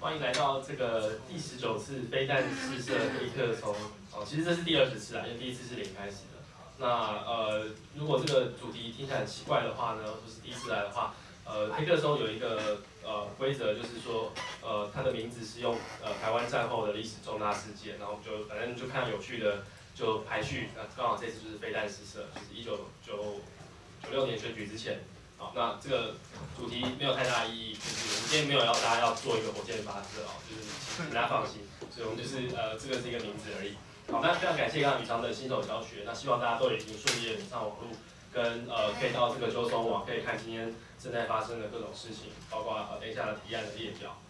欢迎来到这个第19次飞弹试射黑客松。其实这是第20次啦，因为第1次是0开始的。那如果这个主题听起来很奇怪的话呢，或是第1次来的话，黑客松有一个规则，就是说它的名字是用台湾战后的历史重大事件，然后我们就反正就看有趣的就排序。那刚好这次就是飞弹试射，就是1996年选举之前。好，那这个主题没有太大意义，就是我们今天没有要大家要做一个火箭发射哦，就是请大家放心，所以我们就是这个是一个名字而已。好，那非常感谢刚刚宇昌的新手教学，那希望大家都已经顺利的连上网络，跟可以到这个纠松网可以看今天正在发生的各种事情，包括等一下的提案的列表。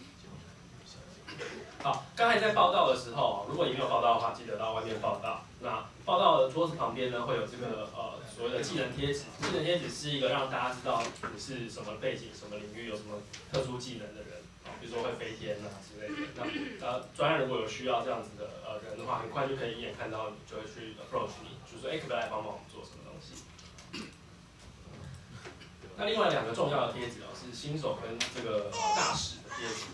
好，刚才在报道的时候，如果你没有报道的话，记得到外面报道。那报道的桌子旁边呢，会有这个所谓的技能贴纸。技能贴纸是一个让大家知道你是什么背景、什么领域、有什么特殊技能的人，比如说会飞天啊之类的。那专案如果有需要这样子的人的话，很快就可以一眼看到你，就会去 approach 你，就说可不可以来帮忙我们做什么东西。那另外2个重要的贴纸是新手跟这个大使的贴纸。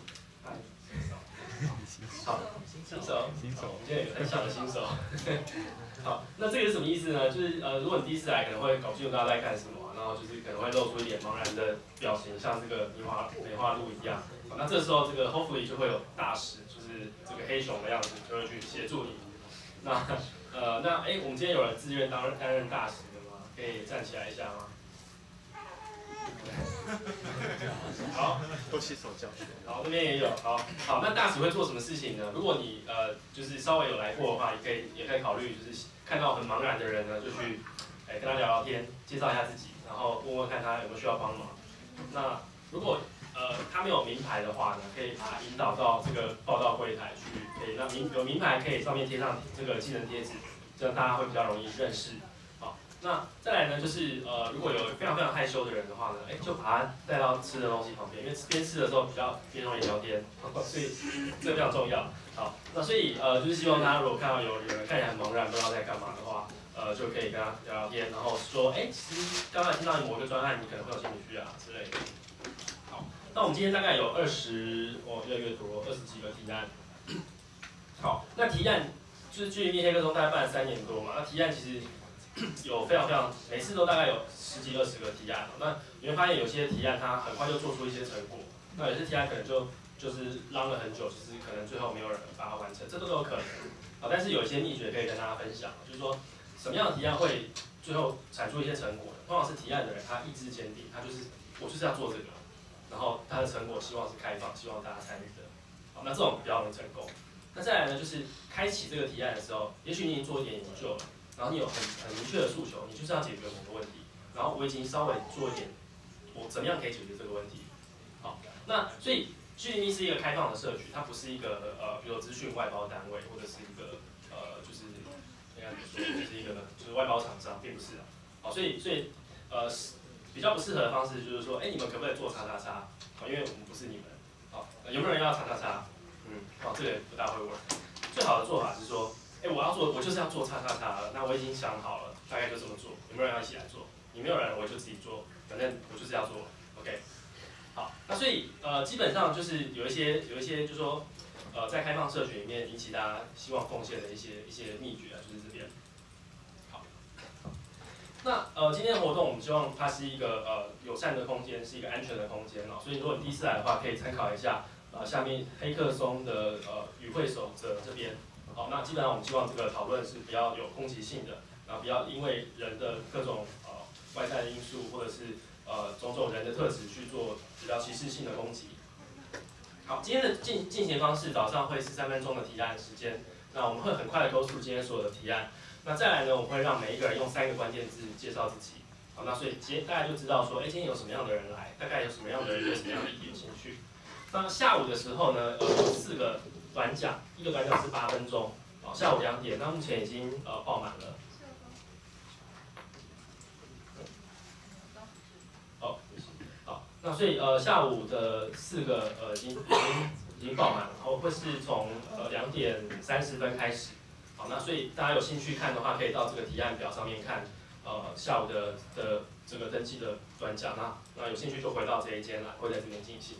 好，新手，我们今天有很小的新手。好，那这个是什么意思呢？就是如果你第1次来，可能会搞不清楚大家在干什么，然后就是可能会露出一点茫然的表情，像这个梅花鹿一样。好，那这时候这个 hopefully 就会有大使，就是这个黑熊的样子，就会去协助你。那我们今天有人自愿担任大使的吗？可以站起来一下吗？好， 都新手教学。 好，这边也有。好，那大使会做什么事情呢？如果你就是稍微有来过的话，也可以考虑，就是看到很茫然的人呢，就去跟他聊聊天，介绍一下自己，然后问问看他有没有需要帮忙。那如果他没有名牌的话呢，可以把他引导到这个报到柜台去，可以让有名牌可以上面贴上这个技能贴纸，这样大家会比较容易认识。那再来呢，就是如果有非常非常害羞的人的话呢，就把他带到吃的东西旁边，因为边吃的时候边容易聊天，所以这个非常重要。好，那所以就是希望大家如果看到有人看起来很茫然，不知道在干嘛的话，就可以跟他聊聊天，然后说，其实刚才听到你某个专案，你可能会有兴趣啊之类的。好，那我们今天大概有越来越多20几个提案。好，那提案就是距离黑客松大概办了3年多嘛，那提案其实有非常非常，每次都大概有10几20个提案。那你会发现有些提案它很快就做出一些成果，那有些提案可能就是浪了很久，其实可能最后没有人把它完成，这都有可能。好，但是有一些秘诀可以跟大家分享，就是说什么样的提案会最后产出一些成果呢？通常是提案的人他意志坚定，我就是要做这个，然后他的成果希望是开放，希望大家参与的。好，那这种比较容易成功。那再来呢，就是开启这个提案的时候，也许你已经做一点研究了。然后你有很明确的诉求，你就是要解决某个问题。然后我已经稍微做一点，我怎么样可以解决这个问题？好，那所以 GDB 是一个开放的社区，它不是一个比如资讯外包单位，或者是一个就是应该怎么说，就是一个就是外包厂商，并不是啊。好，所以比较不适合的方式就是说，你们可不可以做叉叉叉？因为我们不是你们。好，有没有人要叉叉叉？这个不大会work。最好的做法是说。我就是要做叉叉叉了，那我已经想好了，大概就这么做。有没有人要一起来做？你没有人，我就自己做，反正我就是要做 ，OK。好，那所以基本上就是有一些就是说在开放社群里面引起大家希望贡献的一些秘诀啊，就是这边。好，那今天的活动我们希望它是一个友善的空间，是一个安全的空间哦。所以如果你第1次来的话，可以参考一下下面黑客松的与会守则这边。好，那基本上我们希望这个讨论是比较有攻击性的，然后不要因为人的各种外在的因素或者是种种人的特质去做比较歧视性的攻击。好，今天的进行方式，早上会是3分钟的提案时间，那我们会很快的go through今天所有的提案。那再来呢，我们会让每一个人用3个关键字介绍自己。好，那所以大家就知道说，今天有什么样的人来，大概有什么样的人对什么样的议题有兴趣。那下午的时候呢，有4个短讲，一个短讲是8分钟，下午2点，那目前已经爆满了。好，那所以下午的4个已经爆满了，然后会是从2点30分开始。好，那所以大家有兴趣看的话，可以到这个提案表上面看下午的这个登记的短讲，那有兴趣就回到这一间来，会在这边进行。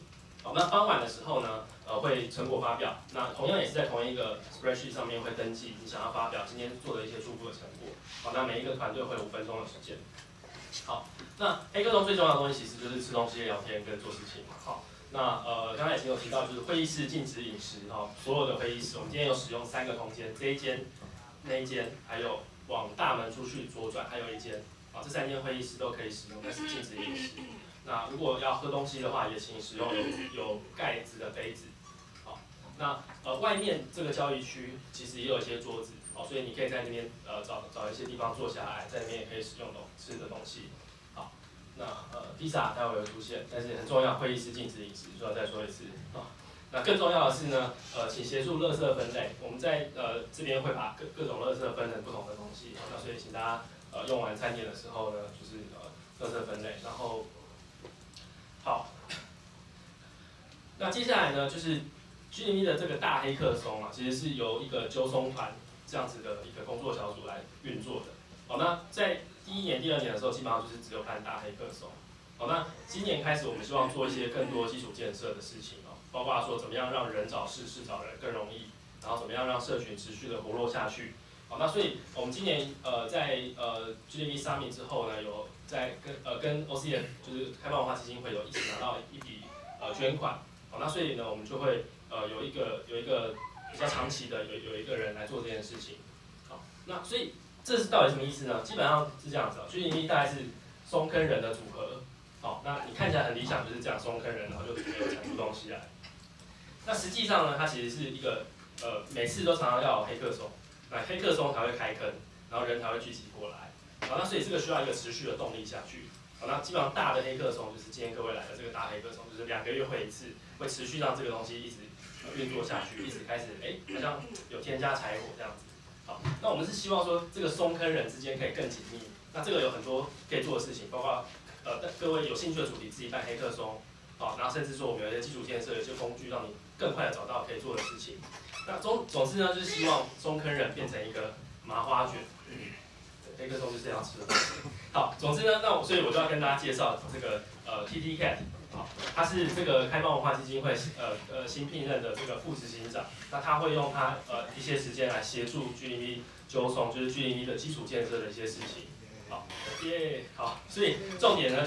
好，那傍晚的时候呢，会成果发表。那同样也是在同一个 spreadsheet 上面会登记你想要发表今天做的一些初步的成果。好，那每一个团队会有5分钟的时间。好，那黑客中最重要的东西其实就是吃东西、聊天跟做事情嘛。好，那刚才已经有提到，就是会议室禁止饮食哈，所有的会议室我们今天有使用3个空间，这一间、那一间，还有往大门出去左转还有一间。啊，这3间会议室都可以使用，但是禁止饮食。那如果要喝东西的话，也请使用有盖子的杯子。好，那外面这个交易区其实也有一些桌子，哦，所以你可以在那边找一些地方坐下来，在那边也可以使用吃的东西。好，那披萨待会会出现，但是很重要，会议室禁止饮食，就要再说一次啊。那更重要的是呢，请协助垃圾分类。我们在这边会把各种垃圾分成不同的东西，那所以请大家用完餐点的时候呢，就是垃圾分类，然后。好，那接下来呢，就是 GME 的这个大黑客松啊，其实是由一个纠松团这样子的一个工作小组来运作的。好，那在第1年、第2年的时候，基本上就是只有办大黑客松。好，那今年开始，我们希望做一些更多基础建设的事情哦，包括说怎么样让人找事，事找人更容易，然后怎么样让社群持续的活络下去。好，那所以我们今年在GME Summit 之后呢，有在跟 OCF 就是开放文化基金会有一起拿到一笔捐款。好，那所以呢，我们就会有一个比较长期的有一个人来做这件事情。好，那所以这是到底什么意思呢？基本上是这样子GME 大概是松坑人的组合。好，那你看起来很理想，就是这样松坑人，然后就没有产出东西来。那实际上呢，它其实是一个每次都常常要有黑客松。那黑客松才会开坑，然后人才会聚集过来。好，那所以这个需要一个持续的动力下去。好，那基本上大的黑客松就是今天各位来的这个大黑客松，就是2个月会一次，会持续让这个东西一直运作下去，一直开始好像有添加柴火这样子。好，那我们是希望说这个松坑人之间可以更紧密。那这个有很多可以做的事情，包括各位有兴趣的主题自己办黑客松。好，然后甚至说我们有一些基础建设，有一些工具让你更快的找到可以做的事情。那总之呢，就是希望松坑人变成一个麻花卷，黑客松就是这样吃的。好，总之呢，所以我就要跟大家介绍这个TT Cat， 好，他是这个开放文化基金会新聘任的这个副执行长，那他会用他一些时间来协助 GME 纠松，就是 GME 的基础建设的一些事情。好，耶，好，所以重点呢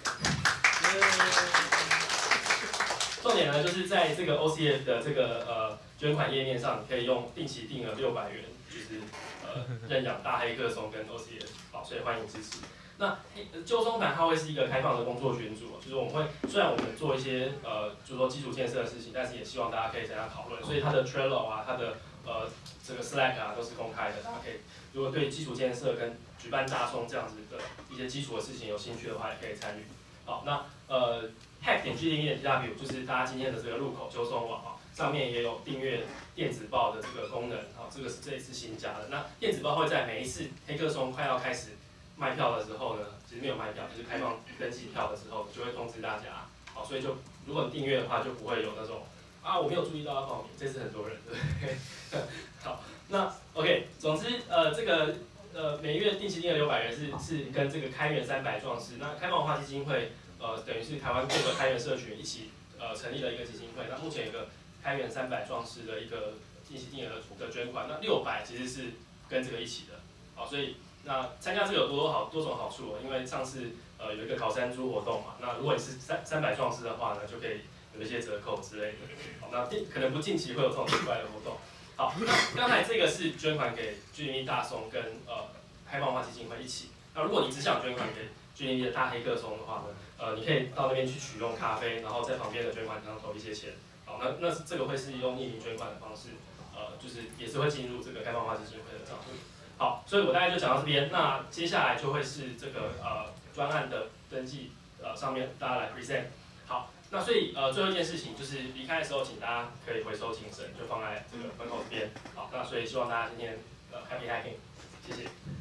就是在这个 OCF 的这个捐款页面上，你可以用定期定额600元，就是认养大黑客松跟 OCF， 好，所以欢迎支持。那纠松团它会是一个开放的工作群组，就是我们会虽然我们做一些就是说基础建设的事情，但是也希望大家可以参加讨论，所以它的 Trello 啊，它的这个 Slack 啊都是公开的，大家可以如果对基础建设跟举办大松这样子的一些基础的事情有兴趣的话，也可以参与。好，那hack.GME.tw 就是大家今天的这个入口纠松网啊，上面也有订阅电子报的这个功能，好，这个是这一次新加的。那电子报会在每一次黑客松快要开始卖票的时候呢，其实没有卖票，就是开放登记票的时候，就会通知大家。好，所以就如果你订阅的话，就不会有那种啊我没有注意到要报名，这次很多人对不对？好，那 OK， 总之这个每月定期定额600元是跟这个开源300壮士，那开放文化基金会等于是台湾各个开源社群一起成立了一个基金会，那目前有一个开源300壮士的一个定期定额的捐款，那600其实是跟这个一起的。好，所以那参加这个有多种好处，因为上次有一个烤山猪活动嘛，那如果你是300壮士的话呢，就可以有一些折扣之类的。好，那可能不近期会有这种奇怪的活动。好，那刚才这个是捐款给 GME 大松跟开放文化基金会一起。那如果你只想捐款给 GME 的大黑客松的话呢，你可以到那边去取用咖啡，然后在旁边的捐款箱投一些钱。好，那这个会是用匿名捐款的方式，就是也是会进入这个开放文化基金会的账户。好，所以我大概就讲到这边。那接下来就会是这个专案的登记上面大家来 present。好，那所以最后一件事情就是离开的时候，请大家可以回收精神，就放在这个门口这边。好，那所以希望大家今天happy hacking，谢谢。